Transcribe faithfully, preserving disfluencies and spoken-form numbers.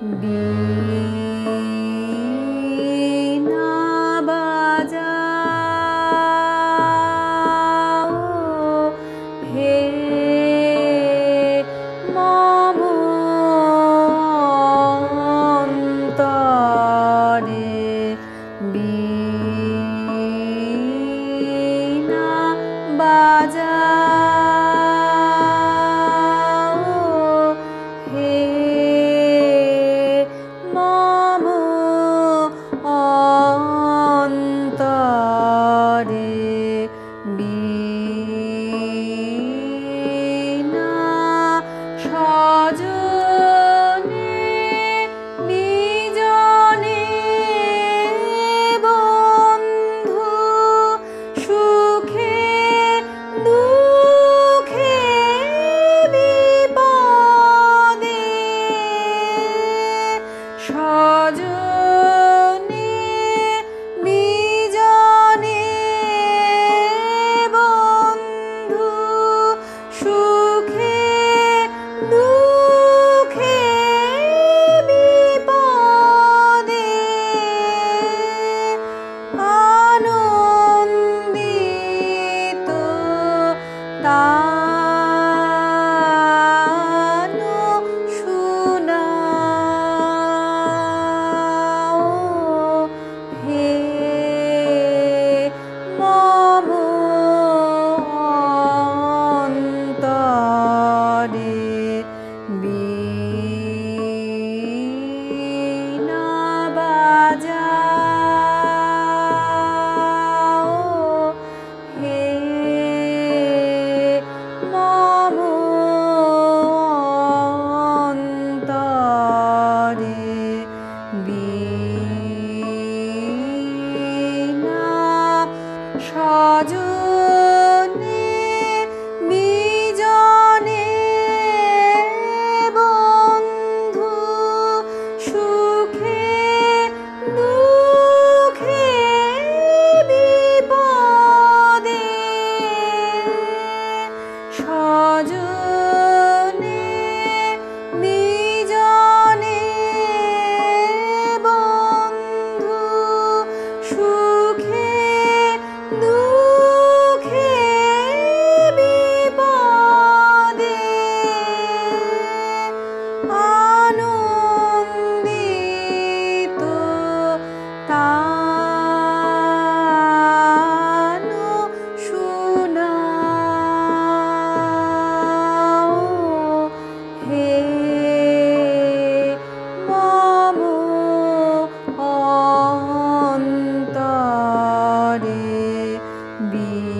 বীণা বাজাও হে মম অন্তরে, বীণা বাজাও হে মম অন্তরে, বীণা সজনে বিজনে বন্ধু সুখে দুঃখে বিপদে, সজনে বিজনে বন্ধু সুখে দুঃখে বিপদে আনন্দিত তান শুনাও হে মম অন্তরে, বীণা বাজাও হে মম অন্তরে, বীণা সজনে বিজনে বন্ধু সুখে দুঃখে বিপদে, সজনে বিজনে বন্ধু সুখে দুঃখে বিপদে আনন্দিত তান শুনাও হে মম অন্তরে, বী